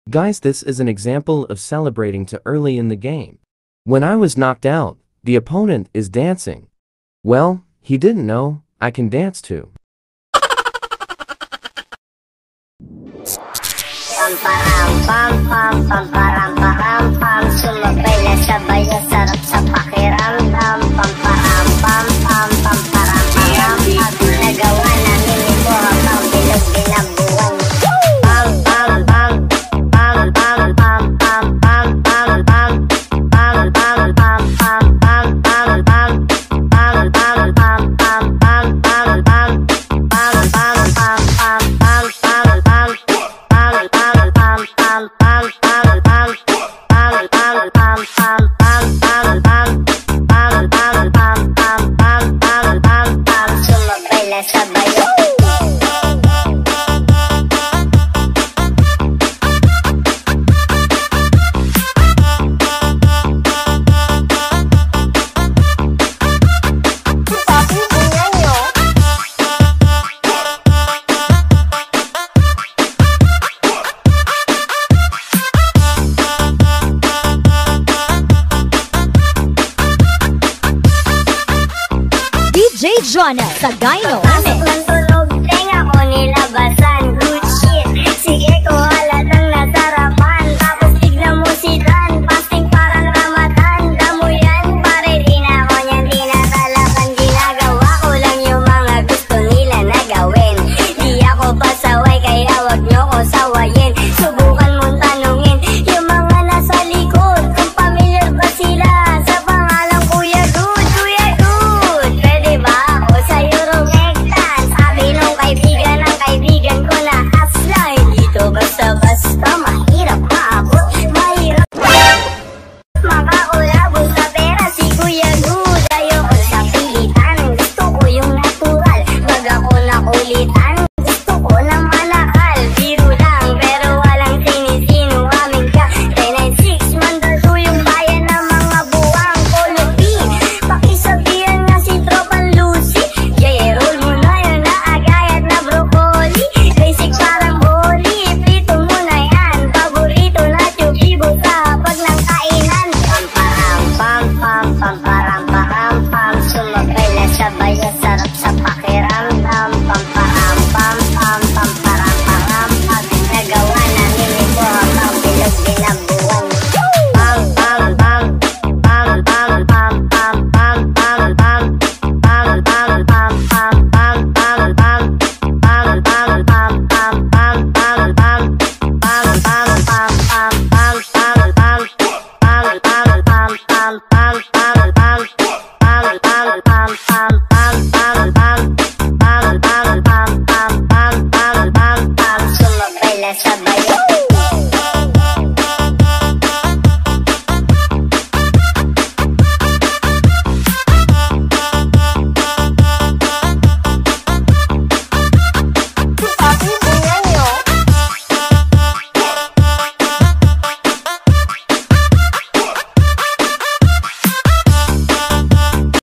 Guys, this is an example of celebrating too early in the game. When I was knocked out, the opponent is dancing. Well, he didn't know I can dance too. Sumabay na sabay na sarap sa pakiramdam. Nagawa namin ito habang bilog binabuan. DJ Jonah sa Gyno. Pasok ng tulog, tenga ko nilabasa.